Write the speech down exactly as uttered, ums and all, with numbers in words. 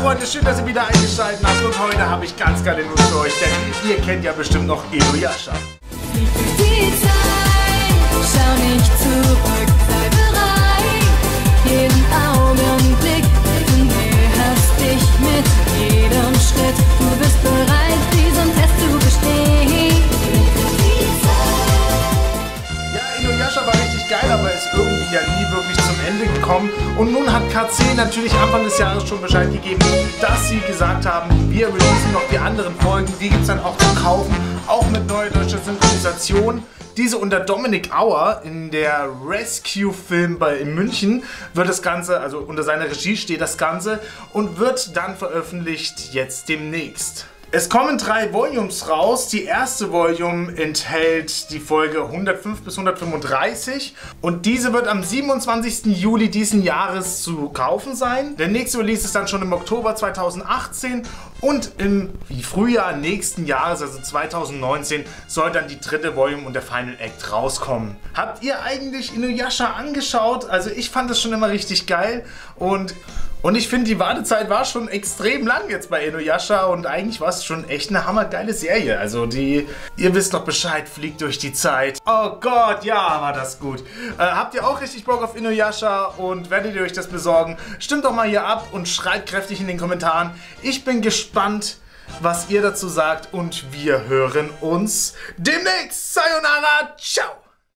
Freunde, schön, dass ihr wieder eingeschaltet habt und heute habe ich ganz geile News für euch, denn ihr kennt ja bestimmt noch Inuyasha. Die Zeit, schau nicht zurück, sei bereit, jeden Augenblick, du näherst dich mit jedem Schritt, du bist bereit, diesen Test zu bestehen. Ja, Inuyasha war richtig geil, aber ist irgendwie ja nie wirklich zum Ende gekommen. Und nun hat K C natürlich Anfang des Jahres schon Bescheid gegeben, dass sie gesagt haben, wir releasen noch die anderen Folgen, die gibt es dann auch zu kaufen, auch mit neuer deutscher Synchronisation. Diese unter Dominic Auer in der Rescue-Film bei in München wird das Ganze, also unter seiner Regie steht das Ganze und wird dann veröffentlicht jetzt demnächst. Es kommen drei Volumes raus. Die erste Volume enthält die Folge hundertfünf bis hundertfünfunddreißig und diese wird am siebenundzwanzigsten Juli diesen Jahres zu kaufen sein. Der nächste Release ist dann schon im Oktober zweitausendachtzehn und im Frühjahr nächsten Jahres, also zweitausendneunzehn, soll dann die dritte Volume und der Final Act rauskommen. Habt ihr eigentlich Inuyasha angeschaut? Also ich fand das schon immer richtig geil und Und ich finde, die Wartezeit war schon extrem lang jetzt bei Inuyasha und eigentlich war es schon echt eine hammergeile Serie. Also die, ihr wisst doch Bescheid, fliegt durch die Zeit. Oh Gott, ja, war das gut. Äh, habt ihr auch richtig Bock auf Inuyasha und werdet ihr euch das besorgen? Stimmt doch mal hier ab und schreibt kräftig in den Kommentaren. Ich bin gespannt, was ihr dazu sagt und wir hören uns demnächst. Sayonara, ciao!